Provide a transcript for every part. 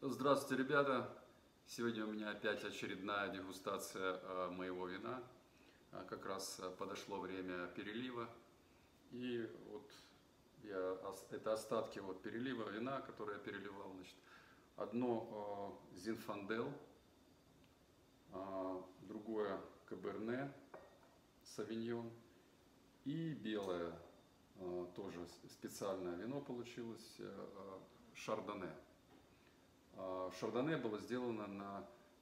Здравствуйте, ребята! Сегодня у меня опять очередная дегустация моего вина. Как раз подошло время перелива. И вот это остатки вот перелива вина, которое я переливал. Значит, одно Зинфандел, другое Каберне Савиньон и белое, тоже специальное вино получилось, Шардоне. Шардоне было сделано на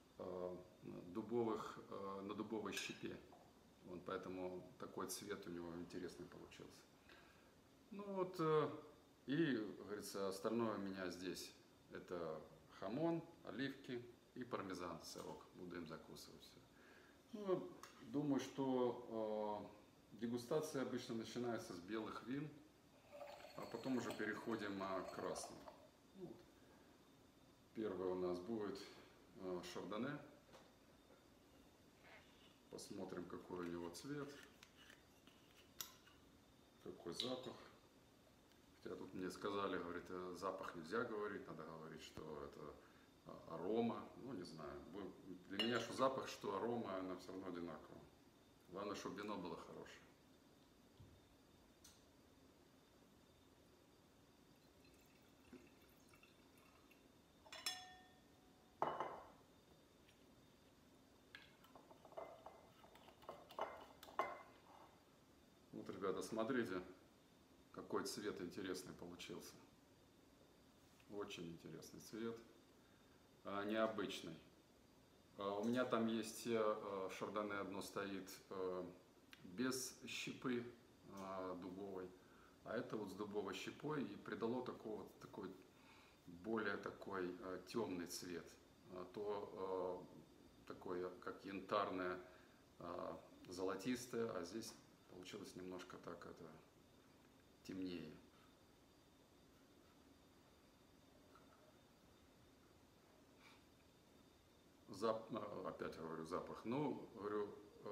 дубовой щепе. Вот, поэтому такой цвет у него интересный получился. Ну вот, и, говорится, остальное у меня здесь. Это хамон, оливки и пармезан, сырок. Буду им закусывать все. Ну, думаю, что дегустация обычно начинается с белых вин, а потом уже переходим к красным. Вот. Первый у нас будет шардоне. Посмотрим, какой у него цвет, какой запах. Хотя тут мне сказали, говорит, запах нельзя говорить, надо говорить, что это арома. Ну, не знаю. Для меня что запах, что арома, она все равно одинакова. Главное, чтобы вино было хорошее. Вот, ребята, смотрите, какой цвет интересный получился. Очень интересный цвет, необычный. У меня там есть шардоне одно стоит без щепы дубовой, а это вот с дубовой щепой, и придало такой более такой темный цвет, то такое как янтарное, золотистое, а здесь получилось немножко так это темнее. Опять говорю запах. Ну, говорю,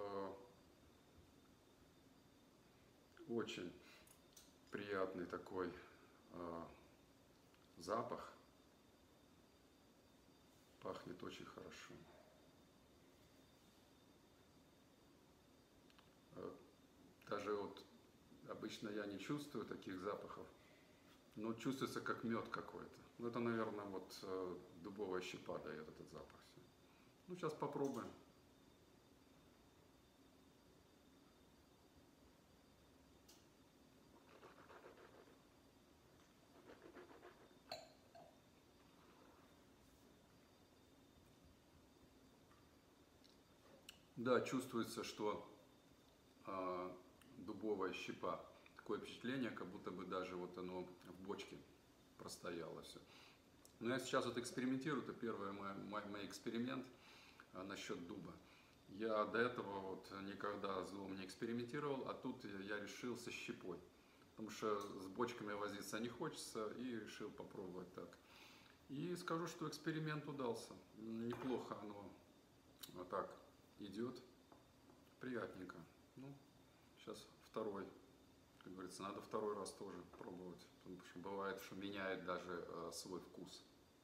очень приятный такой запах. Пахнет очень хорошо. Даже вот обычно я не чувствую таких запахов, но чувствуется как мед какой-то. Ну, это, наверное, вот дубовая щепа дает этот запах. Ну, сейчас попробуем. Да, чувствуется, что дубовая щепа. Такое впечатление, как будто бы даже вот оно в бочке простояло все. Но я сейчас вот экспериментирую, это первый мой эксперимент насчет дуба. Я до этого вот никогда с дубом не экспериментировал, а тут я решил со щепой. Потому что с бочками возиться не хочется, и решил попробовать так. И скажу, что эксперимент удался. Неплохо оно вот так идет, приятненько. Ну, сейчас второй, как говорится, надо второй раз тоже пробовать, потому что бывает, что меняет даже свой вкус.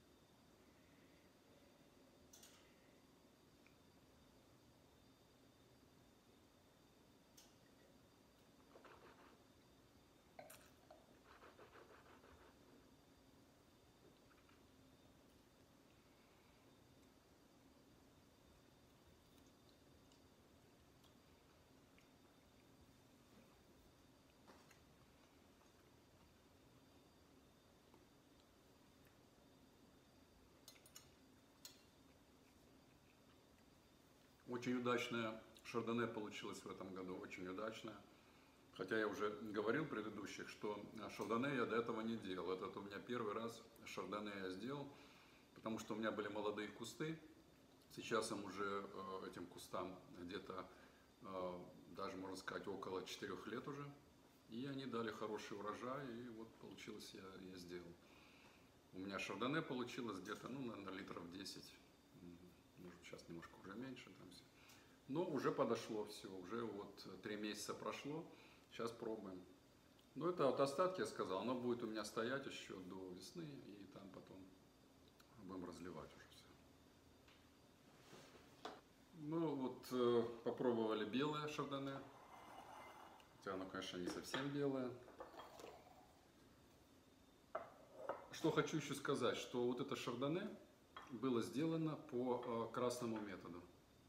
Очень удачная шардоне получилась в этом году, очень удачная. Хотя я уже говорил в предыдущих, что шардоне я до этого не делал. Это у меня первый раз шардоне я сделал, потому что у меня были молодые кусты. Сейчас им уже, этим кустам, где-то даже, можно сказать, около 4 лет уже. И они дали хороший урожай, и вот получилось, я сделал. У меня шардоне получилось где-то, ну, наверное, литров 10. Может, сейчас немножко уже меньше там все. Но уже подошло все, уже вот 3 месяца прошло. Сейчас пробуем. Ну, это вот остатки, я сказал, оно будет у меня стоять еще до весны, и там потом будем разливать уже все. Ну вот попробовали белое шардоне, хотя оно, конечно, не совсем белое. Что хочу еще сказать, что вот это шардоне было сделано по красному методу.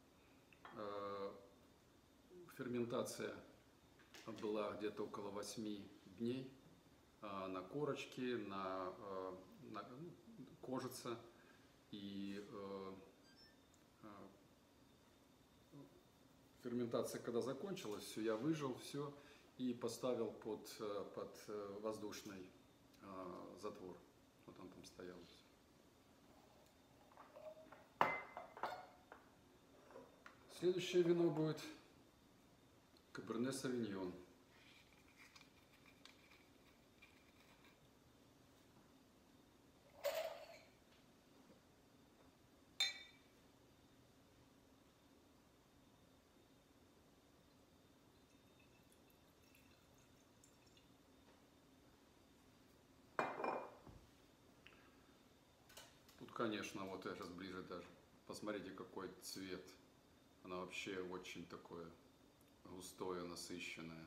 Ферментация была где-то около 8 дней на корочке, на кожице. И ферментация, когда закончилась, все, я выжал все и поставил под воздушный затвор. Вот он там стоял. Следующее вино будет Каберне Савиньон. Тут, конечно, вот я сейчас ближе даже. Посмотрите, какой цвет. Она вообще очень такое густое, насыщенное.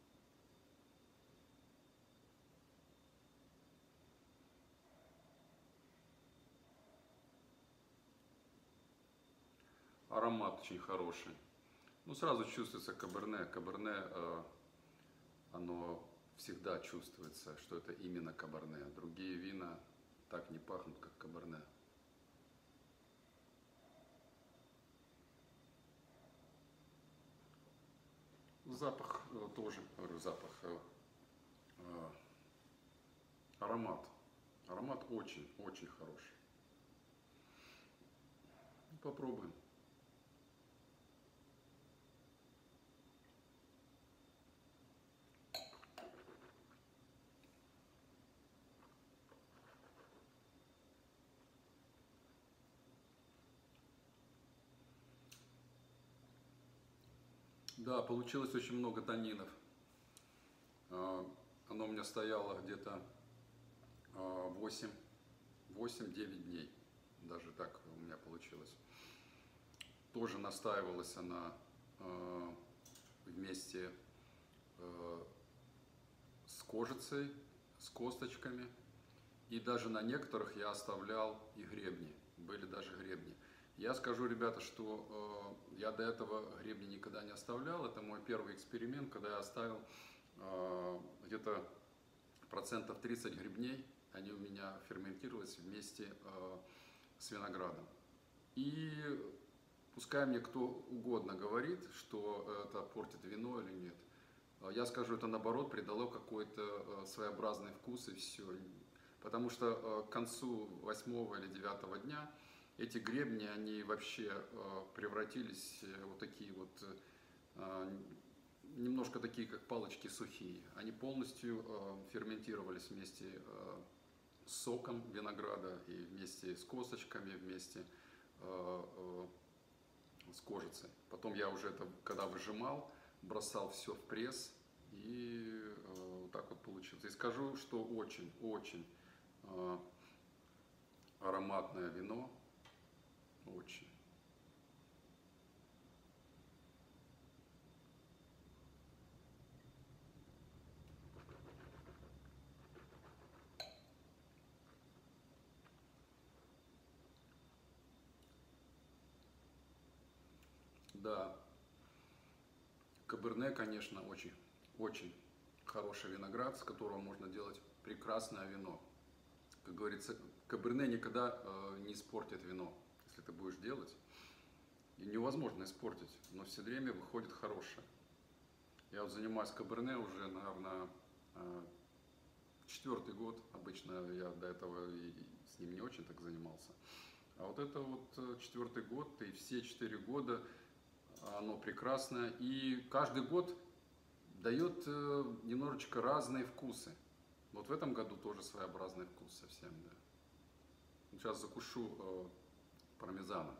Аромат очень хороший. Ну, сразу чувствуется каберне. Каберне, оно всегда чувствуется, что это именно каберне. Другие вина так не пахнут, как каберне. Запах тоже, говорю, запах. Аромат. Аромат очень хороший. Попробуем. Да, получилось очень много танинов. Оно у меня стояло где-то 8-9 дней. Даже так у меня получилось. Тоже настаивалась она вместе с кожицей, с косточками. И даже на некоторых я оставлял и гребни. Были даже гребни. Я скажу, ребята, что я до этого гребни никогда не оставлял. Это мой первый эксперимент, когда я оставил где-то процентов 30 гребней. Они у меня ферментировались вместе с виноградом. И пускай мне кто угодно говорит, что это портит вино или нет. Я скажу, это наоборот придало какой-то своеобразный вкус и все. Потому что к концу 8-го или 9-го дня эти гребни, они вообще превратились в вот такие вот, немножко такие, как палочки сухие. Они полностью ферментировались вместе с соком винограда и вместе с косточками, вместе с кожицей. Потом я уже это, когда выжимал, бросал все в пресс, и вот так вот получилось. И скажу, что очень ароматное вино, очень. Да, каберне, конечно, очень хороший виноград, с которого можно делать прекрасное вино. Как говорится, каберне никогда не испортит вино, если ты будешь делать. И невозможно испортить, но все время выходит хорошее. Я вот занимаюсь каберне уже, наверное, 4-й год. Обычно я до этого и с ним не очень так занимался. А вот это вот 4-й год, и все 4 года оно прекрасное. И каждый год дает немножечко разные вкусы. Вот в этом году тоже своеобразный вкус совсем, да. Сейчас закушу пармезаном.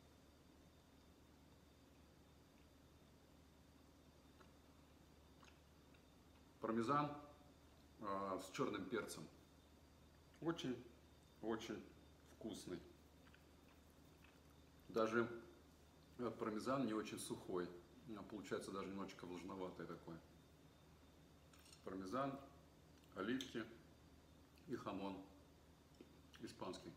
Пармезан с черным перцем. Очень вкусный. Даже пармезан не очень сухой, получается даже немножечко влажноватый такой. Пармезан, оливки и хамон испанский.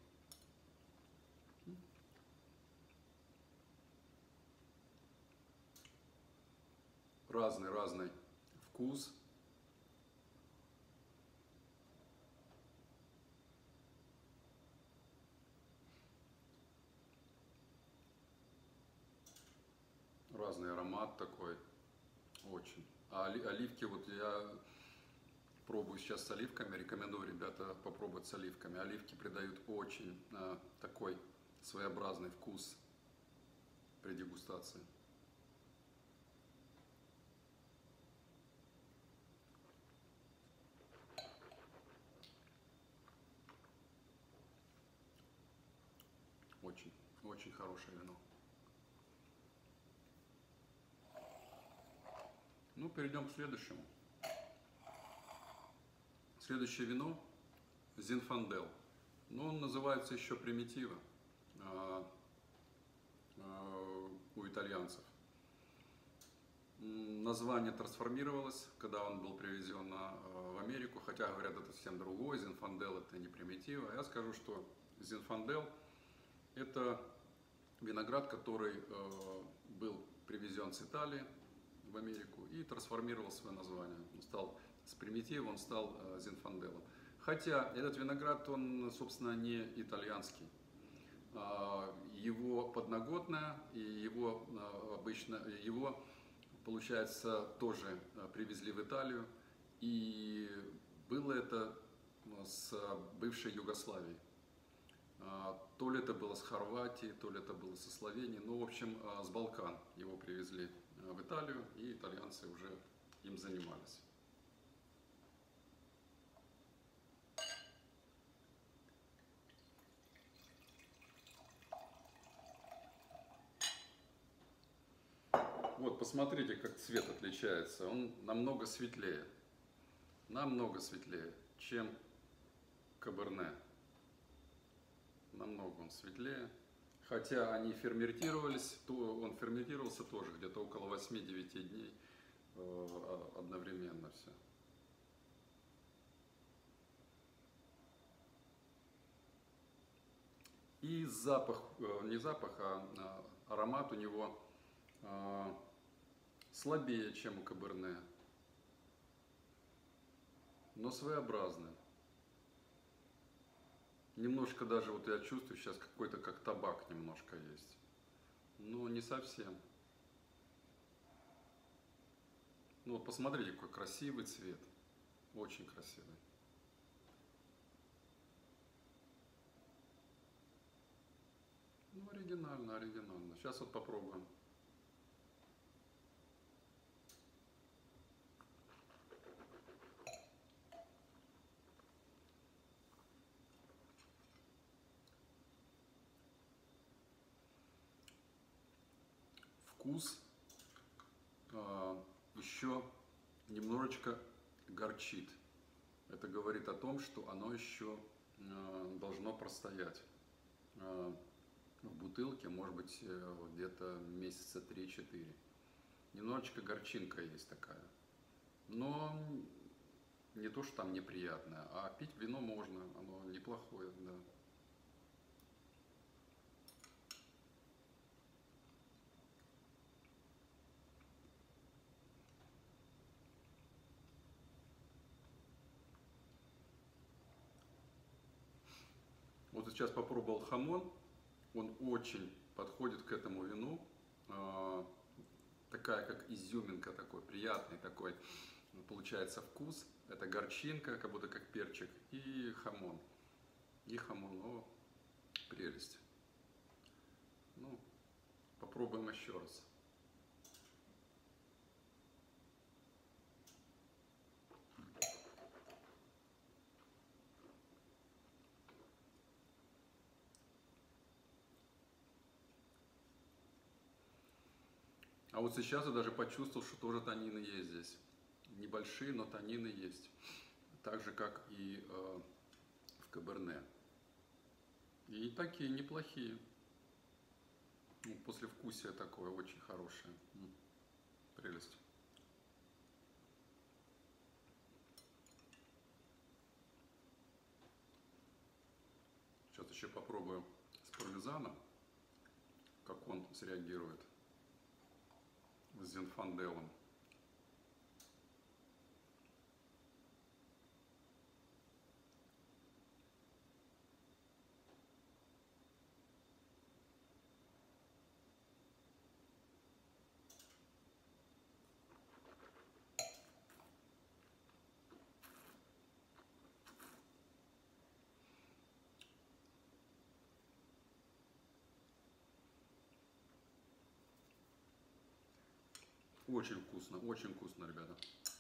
Разный вкус. Разный аромат такой, очень. А оливки, вот я пробую сейчас с оливками, рекомендую, ребята, попробовать с оливками. Оливки придают очень такой своеобразный вкус при дегустации. Очень, очень хорошее вино. Ну, перейдем к следующему. Следующее вино Зинфандел. Но он называется еще примитива у итальянцев. Название трансформировалось, когда он был привезен в Америку, хотя говорят, это совсем другой. Зинфандел это не примитива. Я скажу, что Зинфандел это виноград, который был привезен с Италии в Америку и трансформировал свое название. Он стал с примитива, он стал Зинфанделом. Хотя этот виноград, он, собственно, не итальянский. Его подноготная и его обычно, его, получается, тоже привезли в Италию. И было это с бывшей Югославии. То ли это было с Хорватии, то ли это было со Словении. Ну, в общем, с Балкан его привезли в Италию, и итальянцы уже им занимались. Вот, посмотрите, как цвет отличается. Он намного светлее, чем Каберне. Намного он светлее. Хотя они ферментировались, то он ферментировался тоже где-то около 8-9 дней одновременно все. И запах, не запах, а аромат у него слабее, чем у Каберне, но своеобразный. Немножко даже, вот я чувствую сейчас какой-то как табак немножко есть, но не совсем. Ну вот посмотрите, какой красивый цвет, очень красивый. Ну оригинально, оригинально. Сейчас вот попробуем. Вкус еще немножечко горчит. Это говорит о том, что оно еще должно простоять в бутылке, может быть, где-то месяца 3-4. Немножечко горчинка есть такая. Но не то, что там неприятное, а пить вино можно, оно неплохое, да. Вот сейчас попробовал хамон, он очень подходит к этому вину, такая как изюминка, такой приятный такой получается вкус. Это горчинка, как будто как перчик, и хамон. О, прелесть. Ну, попробуем еще раз. А вот сейчас я даже почувствовал, что тоже танины есть здесь. Небольшие, но танины есть. Так же, как и в Каберне. И такие неплохие. Ну, послевкусие такое очень хорошее. Прелесть. Сейчас еще попробую с пармезаном, как он среагирует с зинфанделом. очень вкусно, ребята.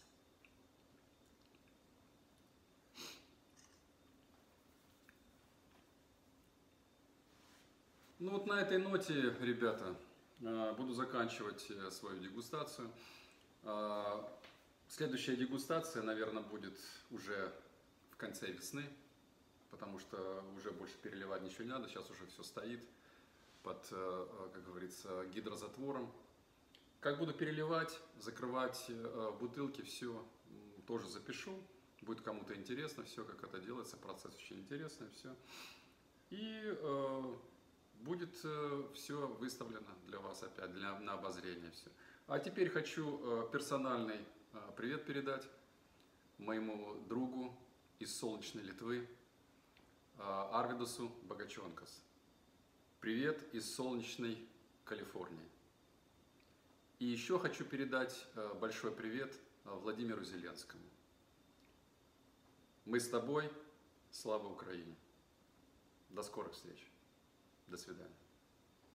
Ну вот на этой ноте, ребята, буду заканчивать свою дегустацию. Следующая дегустация, наверное, будет уже в конце весны, потому что уже больше переливать ничего не надо, сейчас уже все стоит под, как говорится, гидрозатвором. Как буду переливать, закрывать бутылки, все тоже запишу. Будет кому-то интересно все, как это делается, процесс очень интересный, все. И будет все выставлено для вас опять, на обозрение все. А теперь хочу персональный привет передать моему другу из солнечной Литвы, Арвидусу Богачонкас. Привет из солнечной Калифорнии. И еще хочу передать большой привет Владимиру Зеленскому. Мы с тобой, слава Украине. До скорых встреч. До свидания.